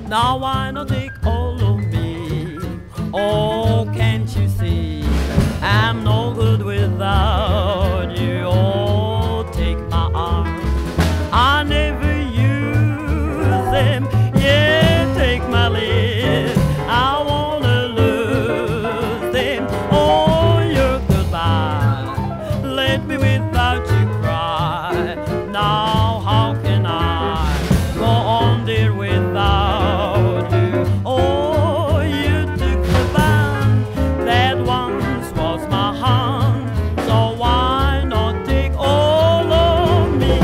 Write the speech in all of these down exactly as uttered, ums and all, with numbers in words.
Now why not take all of me? Oh, can't you see I'm no good without you? Oh, take my arms, I never use them. Yeah, take my lips, I wanna lose them. Oh, your goodbye, let me without you cry. Now how can I go on dear without you? Oh, you took the band that once was my hand, so why not take all of me?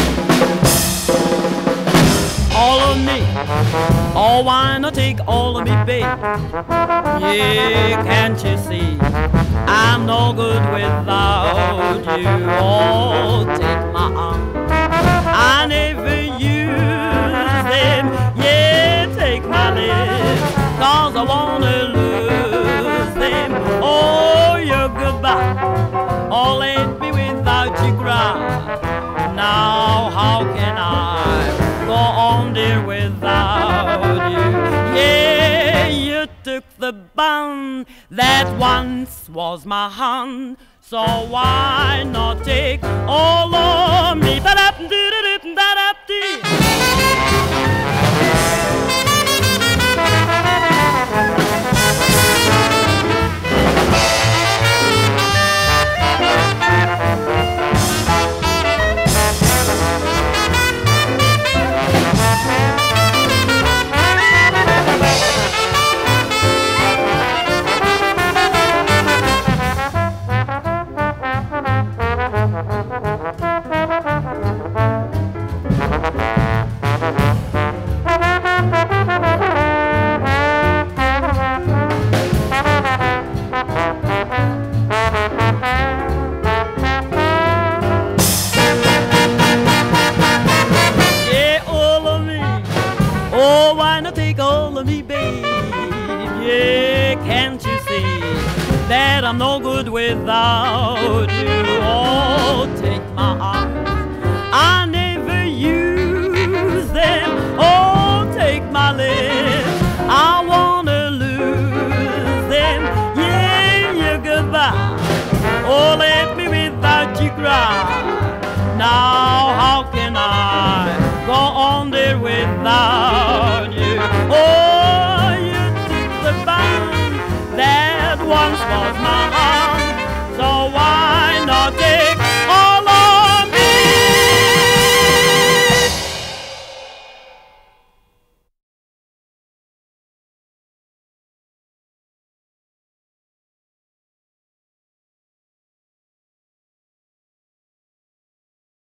All of me, oh why not take all of me, babe? Yeah, can't you see I'm no good without you? Oh, take my arms, I never use them. Yeah, take my lips, cause I wanna lose them. Oh, your goodbye, oh let me without you cry. Now how can I go on dear without you? Yeah, you took the bond that once was my hand, so why not take all of me? Oh, why not take all of me, babe? Yeah, can't you see that I'm no good without you? Oh, take my arms, I never use them. Oh, take my lips, I wanna lose them. Yeah, you goodbye, oh, let me without you cry. Now how can I go on there without